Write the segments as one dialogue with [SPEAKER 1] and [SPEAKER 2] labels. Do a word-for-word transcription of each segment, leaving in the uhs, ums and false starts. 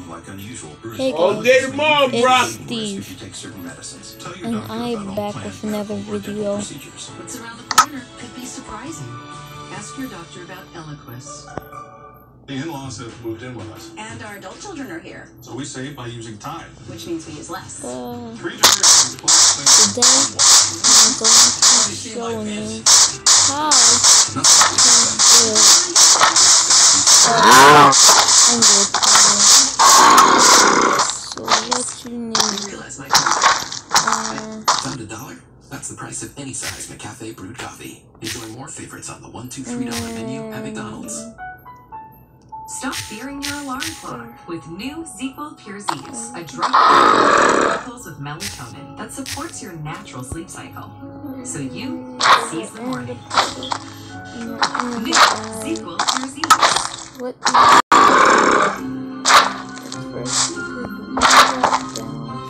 [SPEAKER 1] Hey
[SPEAKER 2] All day tomorrow, bro.
[SPEAKER 1] it's Steve, and I'm back with another video.
[SPEAKER 3] What's around the corner could be surprising. Ask your doctor about Eliquis.
[SPEAKER 4] The in-laws have moved in with us.
[SPEAKER 3] And our adult children are here,
[SPEAKER 4] So we save by using Tide.
[SPEAKER 3] which means we use less.
[SPEAKER 1] Uh,
[SPEAKER 4] Three generations plus
[SPEAKER 1] today I'm going to be showing you how to build Ender Pearl. So what you need,
[SPEAKER 3] Realize my
[SPEAKER 1] uh,
[SPEAKER 5] Found a dollar? That's the price of any size McCafe brewed coffee. Enjoy more favorites on the one, two, three dollar menu at McDonald's.
[SPEAKER 6] Stop fearing your alarm clock with new ZzzQuil Pure Z's, a drug chemicals with melatonin that supports your natural sleep cycle, so you seize the morning. New ZzzQuil Pure Z's.
[SPEAKER 1] what you first you put the down.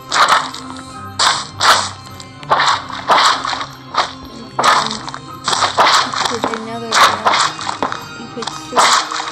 [SPEAKER 1] Put another down. You put six.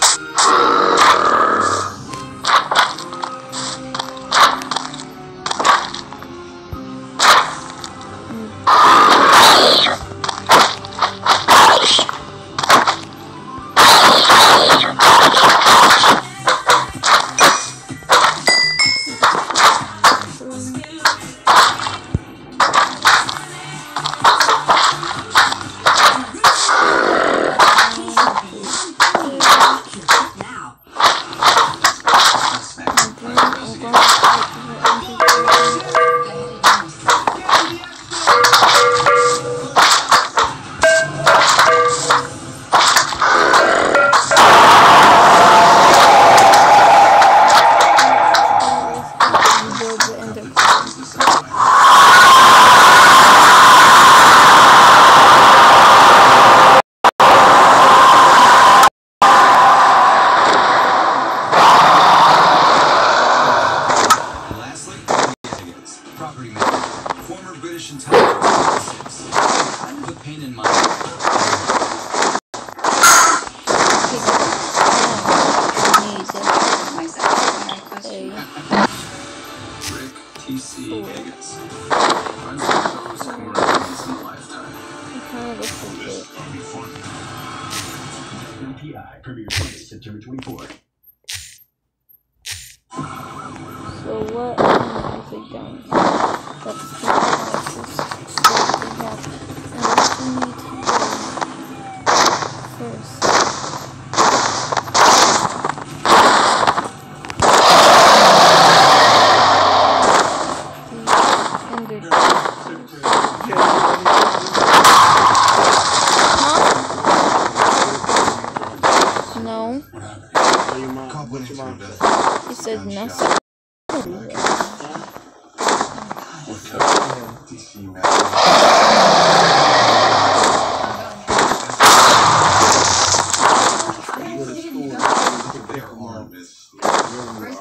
[SPEAKER 5] Former British intelligence. Kind of a pain in my Rick T C Higgins. Runs the shows for a decent lifetime.
[SPEAKER 7] N P I premiere Sunday, September twenty-fourth.
[SPEAKER 1] So what is it done? That's the process that we have. And what you need to do first. The Ender Huh? No. He said nothing.
[SPEAKER 4] Their arm is